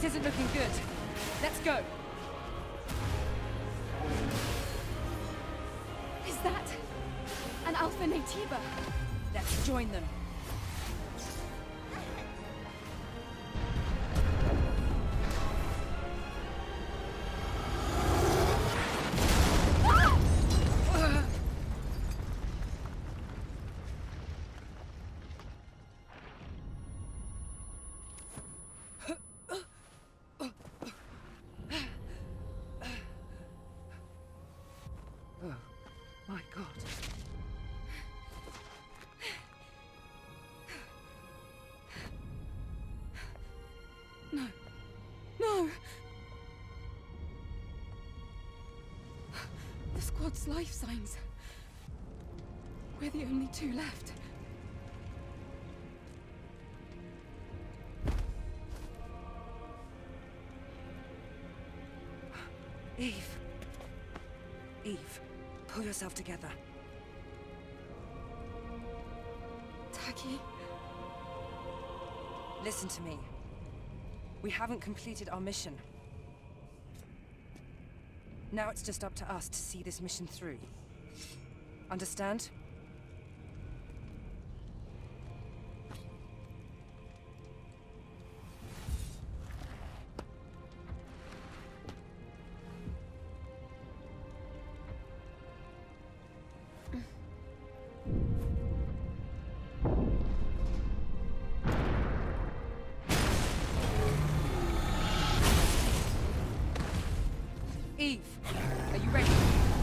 This isn't looking good. Let's go. Is that an Alpha Naytiba? Let's join them. My God. No. No! The squad's life signs. We're the only two left. Eve. Eve, pull yourself together. Taki? Listen to me. We haven't completed our mission. Now it's just up to us to see this mission through. Understand? Eve, are you ready?